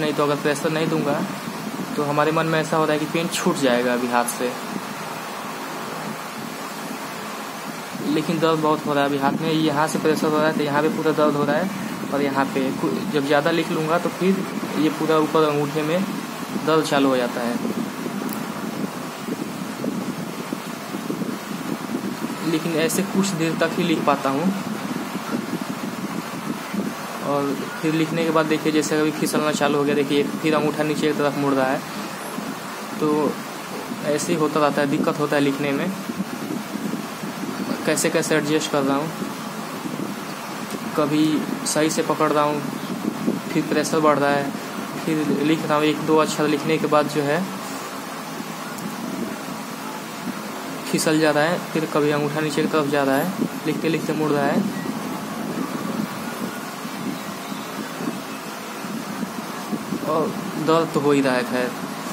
नहीं तो अगर प्रेशर नहीं दूंगा तो हमारे मन में ऐसा हो रहा है कि पेन छूट जाएगा अभी हाथ से, लेकिन दर्द बहुत हो रहा है अभी हाथ में। यहाँ से प्रेशर हो रहा है तो यहाँ पे पूरा दर्द हो रहा है, और यहाँ पे जब ज़्यादा लिख लूँगा तो फिर ये पूरा ऊपर अंगूठे में दर्द चालू हो जाता है। लेकिन ऐसे कुछ देर तक ही लिख पाता हूँ, और फिर लिखने के बाद देखिए जैसे अभी फिसलना चालू हो गया, देखिए फिर अंगूठा नीचे की तरफ मुड़ रहा है। तो ऐसे ही होता रहता है, दिक्कत होता है लिखने में। कैसे कैसे एडजस्ट कर रहा हूँ, कभी सही से पकड़ रहा हूँ, फिर प्रेशर बढ़ रहा है, फिर लिख रहा हूँ। एक दो अक्षर लिखने के बाद जो है फिसल जा रहा है, फिर कभी अंगूठा नीचे की तरफ जा रहा है, लिखते लिखते मुड़ रहा है। और दर्द तो हो ही रहा है। खैर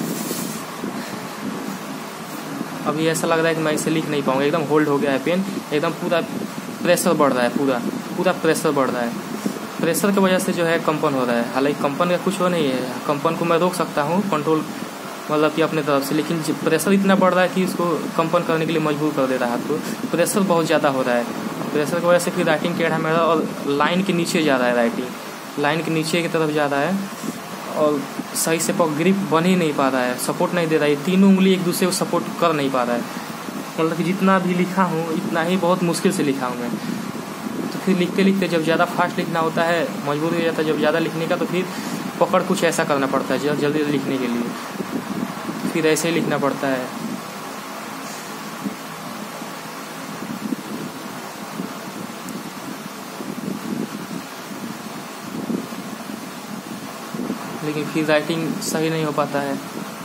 अभी ऐसा लग रहा है कि मैं इसे लिख नहीं पाऊंगा, एकदम होल्ड हो गया है पेन, एकदम पूरा प्रेशर बढ़ रहा है, पूरा प्रेशर बढ़ रहा है। प्रेशर की वजह से जो है कंपन हो रहा है। हालांकि कंपन का कुछ हो नहीं है, कंपन को मैं रोक सकता हूँ कंट्रोल, मतलब कि अपने तरफ से, लेकिन प्रेशर इतना बढ़ रहा है कि इसको कंपन करने के लिए मजबूर कर दे रहा है हाथ को। प्रेशर बहुत ज़्यादा हो रहा है, प्रेशर की वजह से फिर राइटिंग टेढ़ा मेरा और लाइन के नीचे जा रहा है, राइटिंग लाइन के नीचे की तरफ जा रहा है, और सही से ग्रिप बन ही नहीं पा रहा है, सपोर्ट नहीं दे रहा है। तीनों उंगली एक दूसरे को सपोर्ट कर नहीं पा रहा है। मतलब कि जितना भी लिखा हूँ इतना ही बहुत मुश्किल से लिखा हूँ मैं। तो फिर लिखते लिखते जब ज़्यादा फास्ट लिखना होता है, मजबूर हो जाता है जब ज़्यादा लिखने का, तो फिर पकड़ कुछ ऐसा करना पड़ता है जल्दी लिखने के लिए, फिर ऐसे ही लिखना पड़ता है। लेकिन फिर राइटिंग सही नहीं हो पाता है।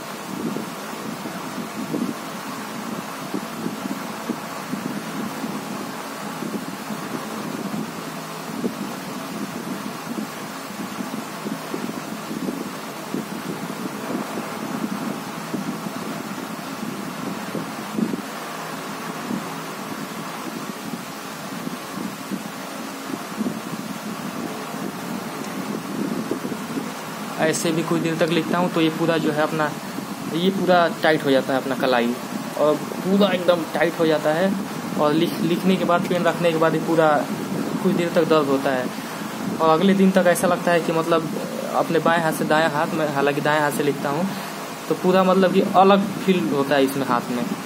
ऐसे भी कुछ देर तक लिखता हूँ तो ये पूरा जो है अपना, ये पूरा टाइट हो जाता है अपना कलाई, और पूरा एकदम टाइट हो जाता है। और लिखने के बाद, पेन रखने के बाद ही पूरा कुछ देर तक दर्द होता है, और अगले दिन तक ऐसा लगता है कि मतलब अपने बाएं हाथ से दायां हाथ में, हालांकि दाएं हाथ से लिखता हूँ, तो पूरा मतलब कि अलग फील होता है इसमें हाथ में।